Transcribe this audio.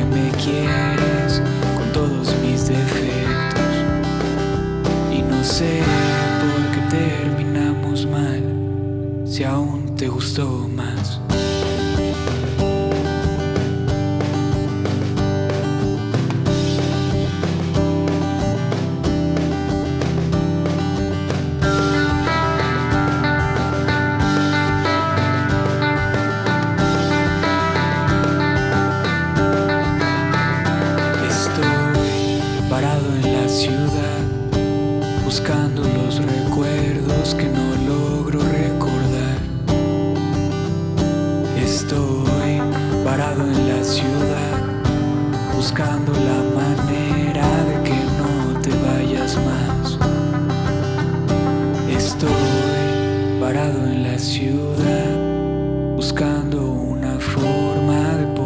que me quieres con todos mis defectos. Y no sé por qué terminamos mal, si aún te gustó más. Parado en la ciudad, buscando los recuerdos que no logro recordar. Estoy parado en la ciudad, buscando la manera de que no te vayas más. Estoy parado en la ciudad, buscando una forma de